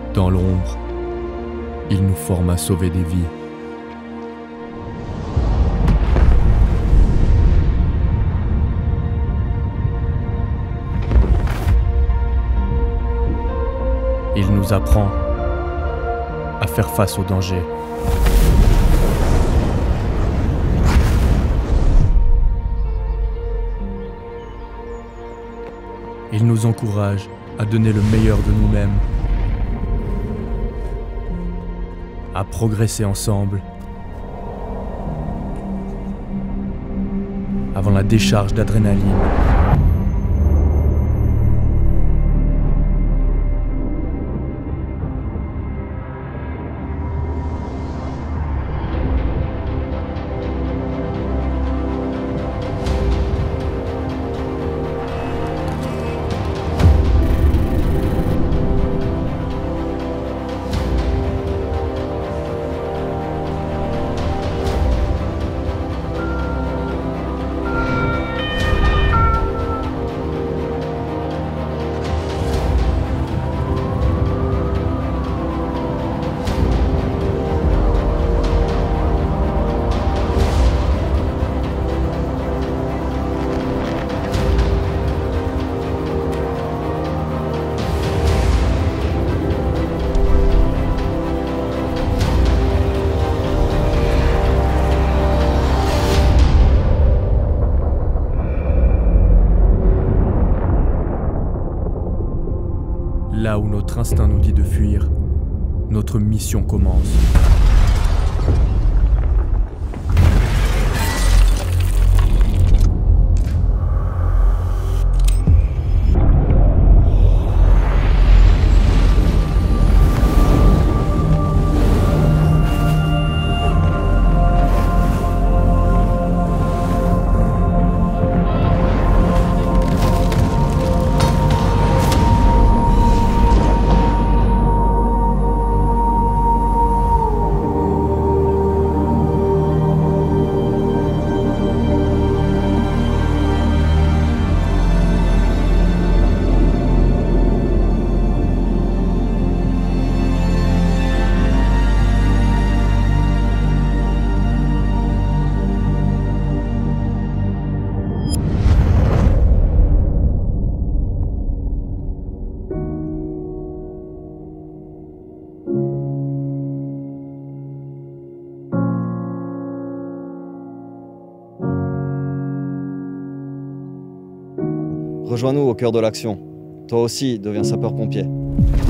Dans l'ombre, il nous forme à sauver des vies. Il nous apprend à faire face aux dangers. Il nous encourage à donner le meilleur de nous-mêmes, à progresser ensemble, avant la décharge d'adrénaline. Là où notre instinct nous dit de fuir, notre mission commence. Rejoins-nous au cœur de l'action. Toi aussi, deviens sapeur-pompier.